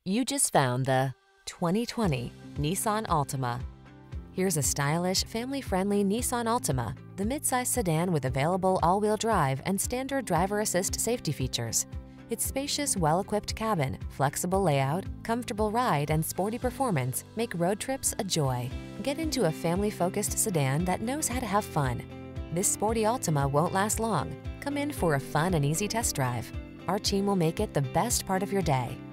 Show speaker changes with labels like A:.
A: You just found the 2020 Nissan Altima. Here's a stylish, family-friendly Nissan Altima, the midsize sedan with available all-wheel drive and standard driver assist safety features. Its spacious, well-equipped cabin, flexible layout, comfortable ride, and sporty performance make road trips a joy. Get into a family-focused sedan that knows how to have fun. This sporty Altima won't last long. Come in for a fun and easy test drive. Our team will make it the best part of your day.